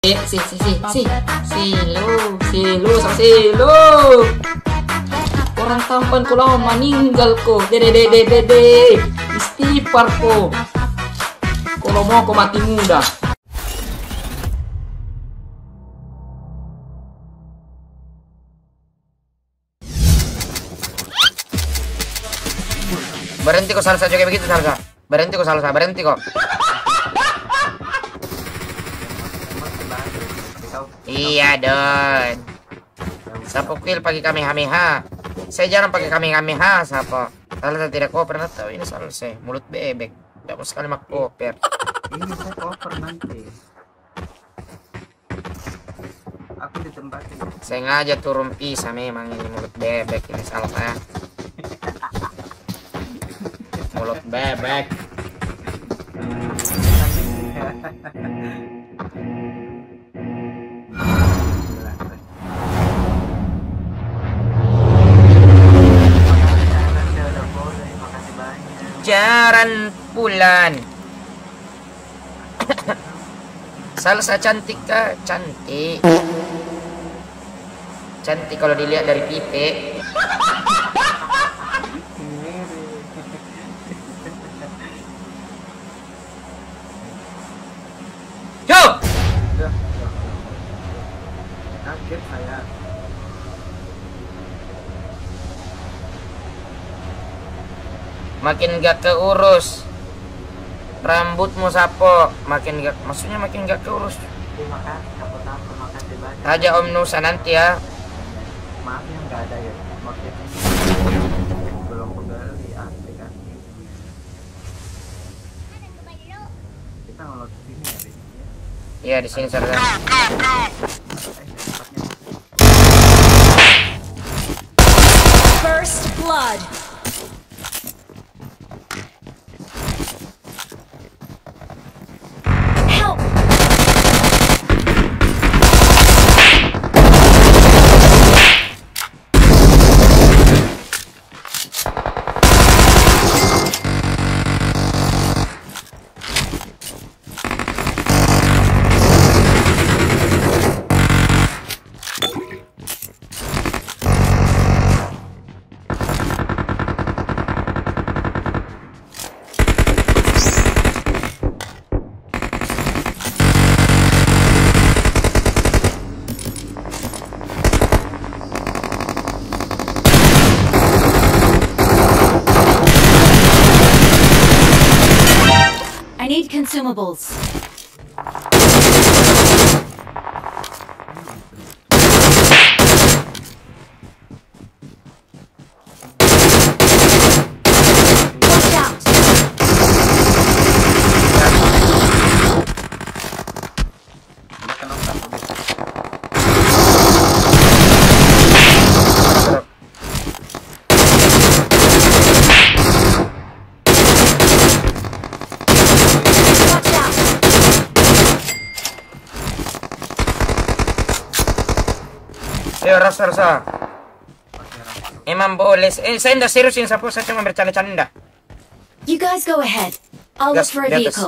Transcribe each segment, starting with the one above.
Silu. Orang tampan ko lang meninggal ko. Dede. Istighfar ko. Kalau mau aku mati muda. Berhenti kok salsa juga begitu salsa. Berhenti kok. Iya don. Sapo kill pakai kamehameha. Saya jarang pakai kamehameha sapo. Salsa tidak kau pernah tahu ini salsa. Mulut bebek. Tidak mau sekali mak koper. Ini saya cover nanti. Aku ditempatin. Sengaja turun pisah memang ini mulut bebek ini salsa. Mulut bebek. Jaran bulan. Salsa cantik kah? Cantik. Cantik kalau dilihat dari pipi. Yo. Kaget saya. Makin gak keurus rambutmu sapo, makin gak, maksudnya makin gak keurus. Terima kasih banyak. Aja Om Nusa nanti ya. Maaf ya nggak ada ya. Maksudnya belum kembali aplikasi. Kita ngelot sini ya, Bi. Iya di sini saudara. First blood. Help! I need consumables. Watch out! Watch out! Ayo rasa. Emang boleh. Saya ndak seriusin sapo, saya cuma bercanda-canda. You guys go ahead. I'll look Gas, for a di atas. vehicle.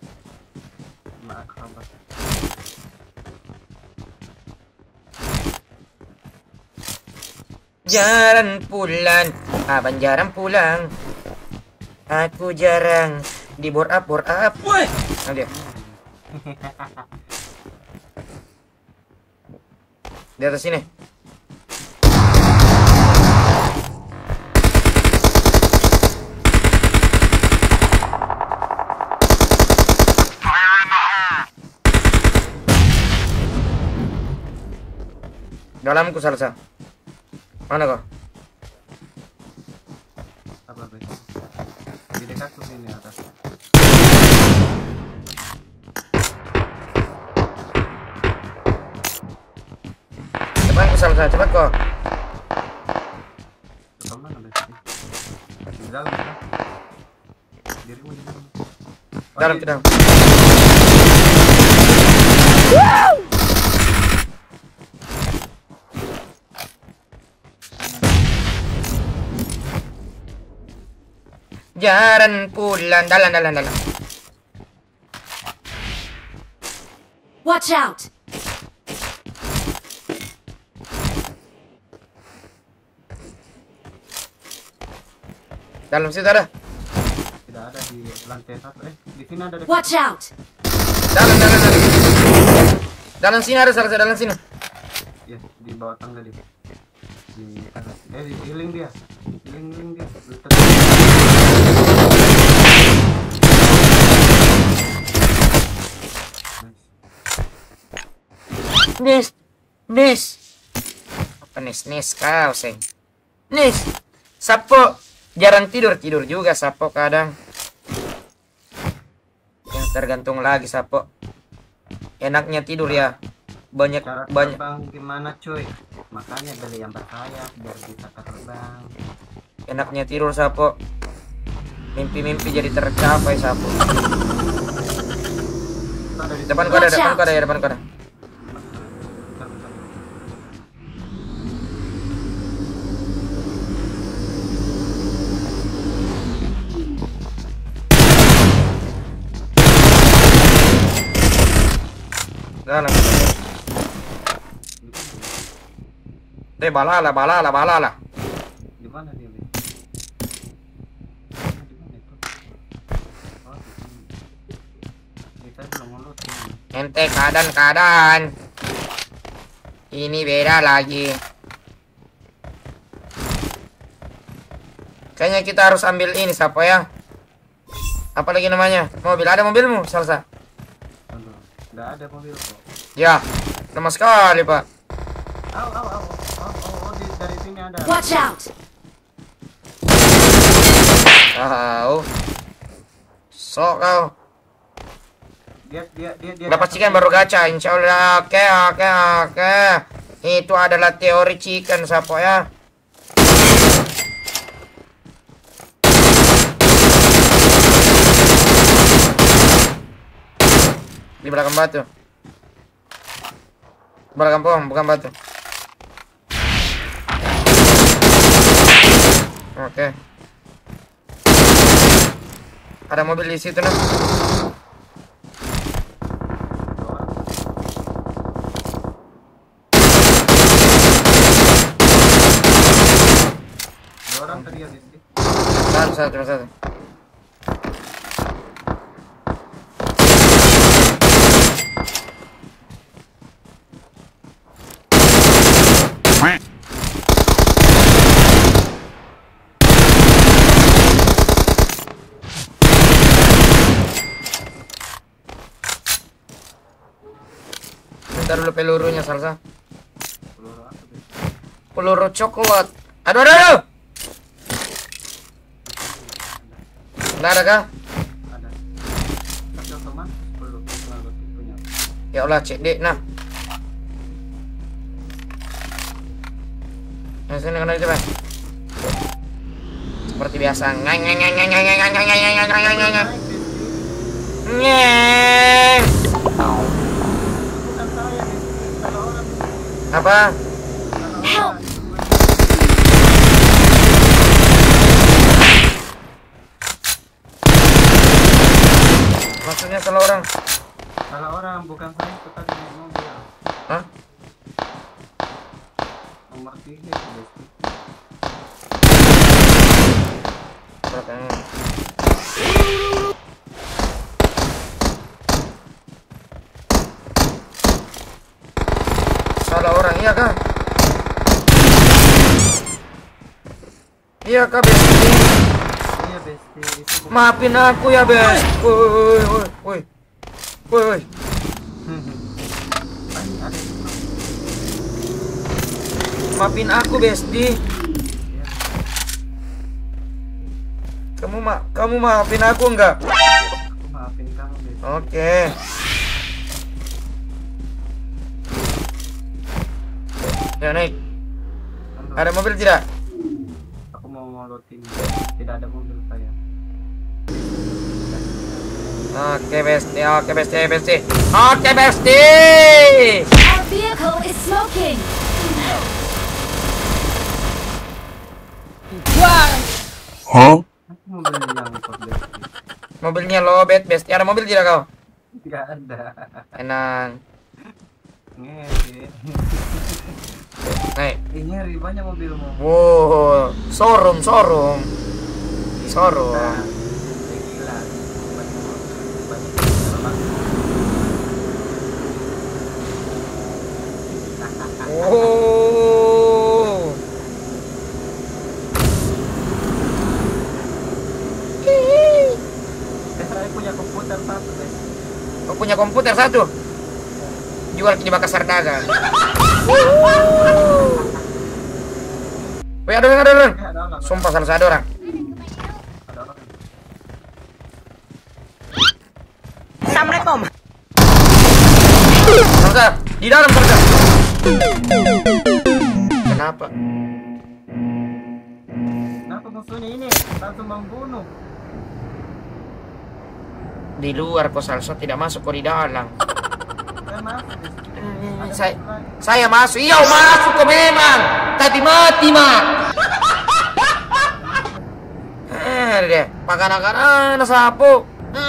Jaran pulang, abang jarang pulang. Aku jarang di bore up. Woi. Nah, dia. Di atas sini. Dalamku salsa. Mana kau? Apa Bi? Di dekatku sini atas. Cepat ku salsa, cepat kok. Kemana Bi? Di dalam kan? Dirimu di dalam. Dalam ke dalam. Jaran pulang, dalam. Watch out! Dalam situ ada. Tidak ada di lantai 1. Di sini ada. Watch out! Dalam. Dalam sini ada salah satu dalam sini. Ya, di bawah tangga dia. Di atas. Di healing dia. Healing dia. Nis. Apa nis kau, Seng? Nis. Sapo jarang tidur juga Sapo kadang. Yang tergantung lagi Sapo. Enaknya tidur ya. Banyak. Terbang gimana cuy? Makanya beli yang bersayap biar bisa terbang. Enaknya tidur Sapo. Mimpi-mimpi jadi tercapai Sapo. Depan kau ada. Dalam. Balala. Di mana dia? Di mana itu? Oh, kita belum ngelut ini. Ente keadaan. Ini beda lagi. Kayaknya kita harus ambil ini siapa ya? Apa lagi namanya? Mobil. Ada mobilmu, Salsa? Nggak ada mobil kok. Ya, sama sekali, Pak. Dari sini ada. Watch out! Tahu. Sok kau. Dia Berapa chicken baru gacha? Insya Allah. Oke. Itu adalah teori chicken, siapa ya? Di belakang batu. Belakang pohon, bukan batu. Oke. Ada mobil di situ nah. Dua orang tadi ya di sini. Cuma satu. Minta dulu pelurunya Salsa. Peluru coklat. Aduh. Nggak ada kah? Ada. Tapi otomatis belum punya. Ya Allah, cek dek nah. Nah, sini kena coba. Seperti biasa. Apa? Help! Maksudnya salah orang? Salah orang, bukan saya itu tadi mobil. Hah? Nomor 3 itu. Berapa ini? Salah orang, iya kah? Iya kah, Besti? Iya, Besti. Itu Maafin aku ya, Bes. Woi. ada itu. Maafin aku, Besti. Kamu maafin aku enggak? Maafin kamu, Besti. Oke. Ya, naik. Ada mobil tidak? Aku mau ngolotin. Tidak ada mobil saya. Oke, Besti. Oke, Besti. Our vehicle is smoking! Mobil yang ikut Besti. Mobilnya lobet, Besti. Ada mobil tidak kau? Tidak ada. Tenang. Ngeri. Naik. Ngeri banyak mobilmu. Wow, showroom. Di Soro. Gila. Oh. Saya punya komputer satu, guys. Kau punya komputer satu? Jual di Makassar dagang. Wih, ada orang. Ada orang. Sumpah salah ada orang. Ada orang. Assalamualaikum. Salsa, di dalam Salsa. Kenapa? Kenapa musuhnya ini langsung membunuh? Di luar kok Salsa, tidak masuk kok di dalam. Saya masuk. Saya masuk. Iya, masuk kok memang. Tapi mati, Mak. Deh, pakan-pakan sapu.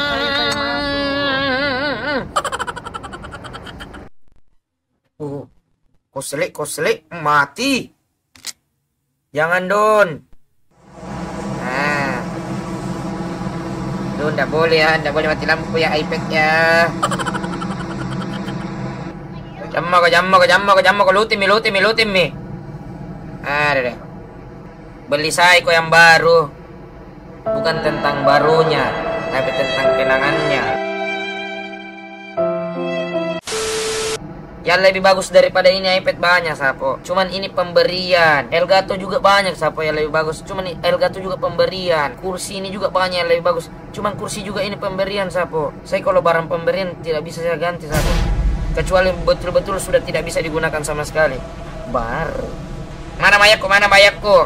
Koselik, mati. Jangan, Don. Nah. Don, nggak boleh ya. Nggak boleh mati lampu ya iPad ya. Jammo, lutin mi. Deh. Beli Saiko yang baru. Bukan tentang barunya, tapi tentang kenangannya. Yang lebih bagus daripada ini iPad banyak, Sapo. Cuman ini pemberian. Elgato juga banyak, Sapo, yang lebih bagus. Cuman Elgato juga pemberian. Kursi ini juga banyak yang lebih bagus. Cuman kursi juga ini pemberian, Sapo. Saya kalau barang pemberian tidak bisa saya ganti, Sapo. Kecuali betul-betul sudah tidak bisa digunakan sama sekali. Baru. Mana mayatku?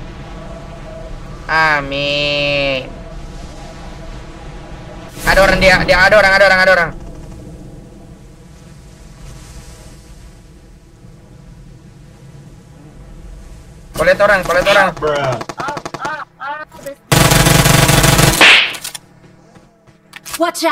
Amin. Ada orang dia ada orang. Kolet orang. Watch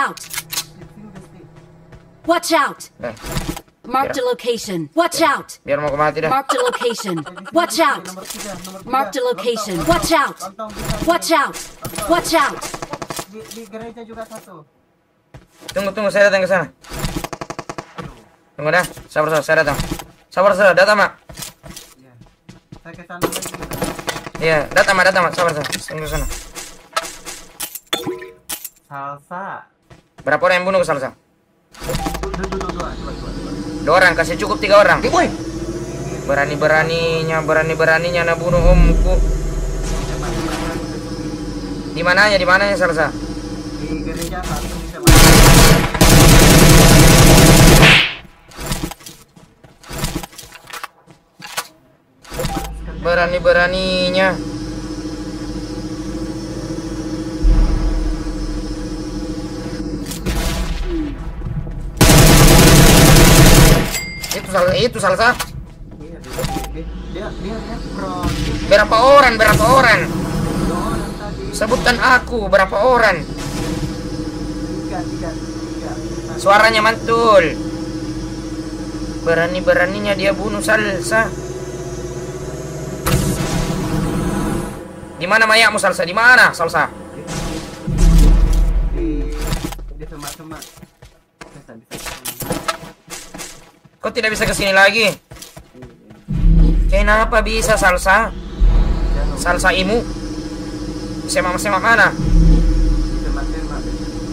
out! Eh, Mark the location. Watch out! biar mau mati dah. Mark the location. Watch out! Nomor 3. Mark the location. Watch out! Watch out! Watch out! Di gereja juga satu. Tunggu, saya datang ke sana. Tunggu dah, sabar, saya datang. Sabar, datang, Mak. Iya. Saya ke sana lagi. Iya, datang, Mak. Sabar, tunggu sana. Salsa. Berapa orang yang bunuh ke Salsa? Dua. 2 orang, kasih cukup 3 orang. Berani-beraninya nak bunuh omku. Di mananya Salsa? Di gereja satu. Berani-beraninya. Itu Salsa. Iya, dia bro. Berapa orang? 2 orang tadi. Sebutkan aku berapa orang. 3. Suaranya mantul. Berani-beraninya dia bunuh Salsa. Di mana mayatmu, Salsa? Di mana, Salsa? Di semak-semak. Bisa. Kok tidak bisa ke sini lagi? Kenapa bisa, Salsa? Salsa imu? Semak-semak mana? Semak-semak.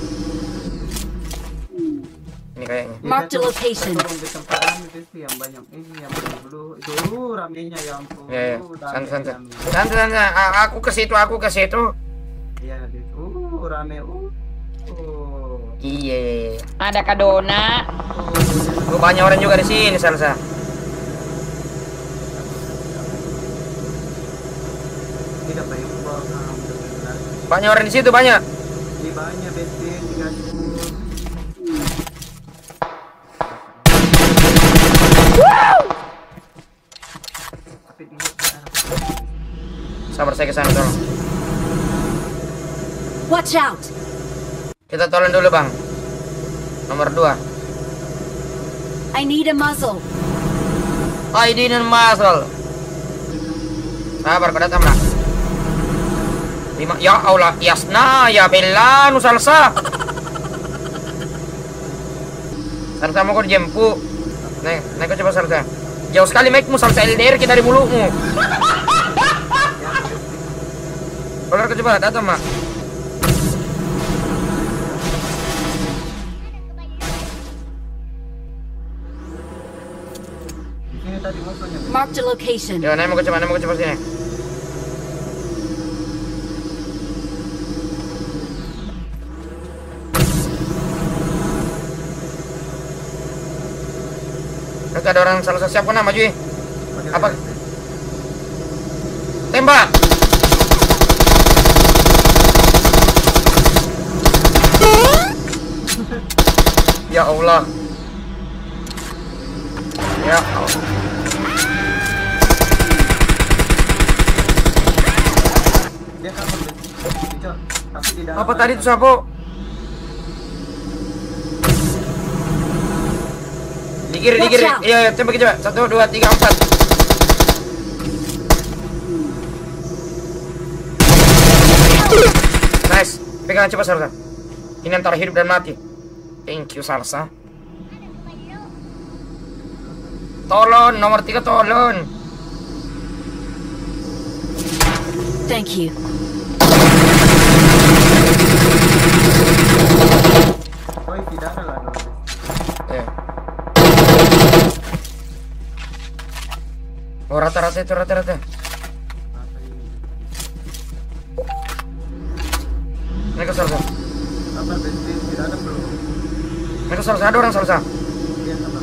Ini kayaknya. Mark the location. Di tempat rame itu yang banyak ini yang dulu itu ramenya ya ampun. Ya. Rame. Santai. Aku ke situ. Iya, rame. Iya. Ada Kadona. Gue banyak orang juga di sini, Salsa. Tidak banyak orang. Banyak orang di situ, banyak. Di banyak bestin 30. Sabar, saya ke sana, tolong. Watch out! Kita tolong dulu, Bang. Nomor 2. I need a muzzle. I didn't muscle. Sabar, kau datang, Bang. 5. Ya Allah, Yasna, ya Bella, nu Salsa. Salsa mau kau dijemput. Naik kau coba Salsa. Jauh sekali mic-mu Salsa, LDR kita dari mulutmu. Kalau kau coba datang mak. Ini tadi musuhnya. Mark the location. Yo, naik mau kau coba sini. Kagak ada orang Salsa, siapa nama Jui? Apa? Tembak. Ya Allah. Ya Allah. Dia kabur deh. Hijau. Tapi di dalam. Apa tadi itu Sapo? Di kiri. Watch out. Iya, tembak coba. 1, 2, 3, 4. Nice. Pegangan coba Salsa. Ini antara hidup dan mati. Thank you Salsa. Tolong, nomor 3 tolong. Thank you. Oi, tidak ada lah dong. Eh. Oh, rata-rata itu rata-rata. Naik ke Salsa. Apa besti? Tidak ada belum. Naik ke Salsa, ada orang Salsa. Dia sama.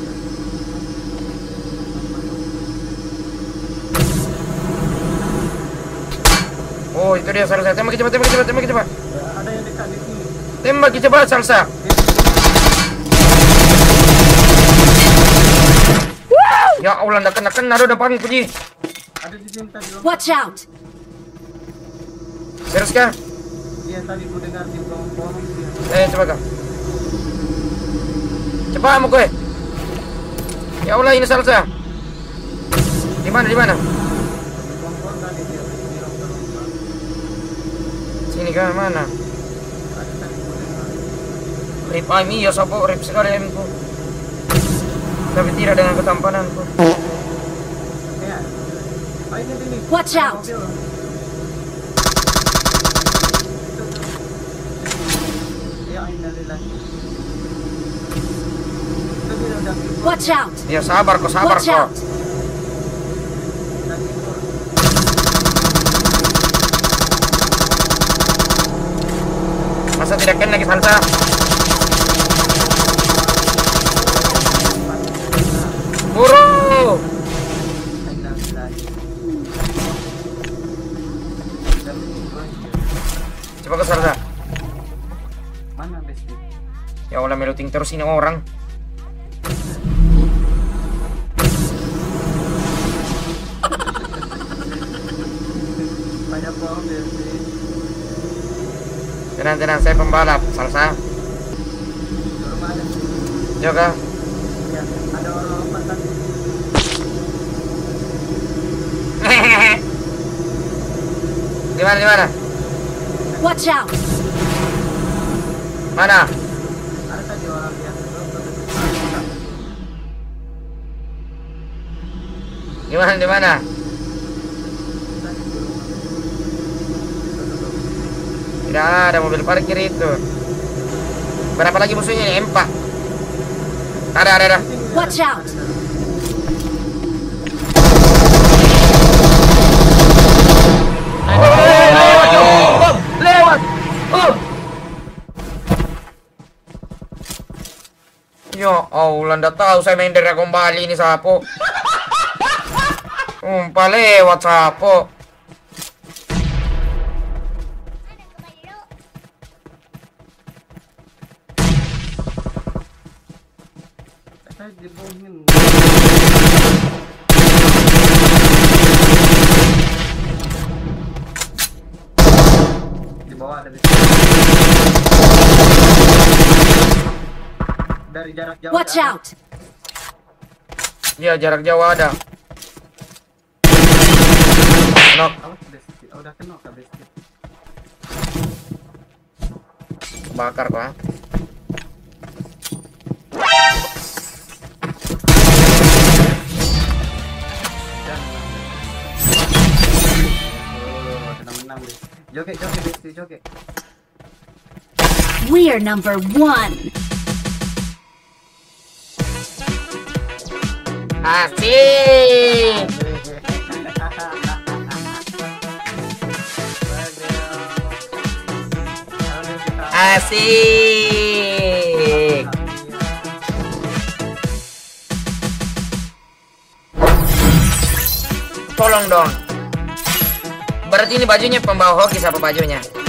Oh, itu dia Salsa. Tembak coba. Ada yang dekat di sini. Tembak coba Salsa. Ya Allah, ndak kena ada depan puji. Ada di sini tadi. Watch out. Serius kah? Dia tadi ku dengar di pohon dia. Coba kah? Cepat kamu kowe. Ya Allah, ini Salsa. Di mana? Di pohon tadi dia di longkang. Sini kah mana? Ada tadi ku dengar. Rip Ami ya Sapo, rip sekali Amiku. Tapi tidak dengan ketampananku. Ya. Oh, ini. Watch out. Mobil. Ya, innalillahi. Itu dia udah Watch out. Ya sabar Watch kok. out. Masa tidak kena lagi Salsa? Buru. Coba ke Salsa. Mana besti? Ya Allah, meluting terus ini orang. Banyak pohon besti. Tenang, saya pembalap Salsa. Di rumah ada. Jaga. Ya, ada orang lompat tadi. Di mana? Watch out. Mana? Ada tadi orang yang Di mana? Tidak ada mobil parkir itu. Berapa lagi musuhnya ini? 4. Ada. Watch out. Lewat. Ya Allah, ndak tahu saya main dari kembali ini Sapo. Lewat Sapo. saya dibohongin. Di bawah ada dari jarak jauh. Watch ada. out. Ya, jarak jauh ada. Knock. Awas besti. Oh, udah kena Kak besti. Bakar kok. Menang deh. Joget, Besti, joget. We're number 1. Asik. Asik. Tolong dong. Berarti ini bajunya pembawa hoki apa bajunya?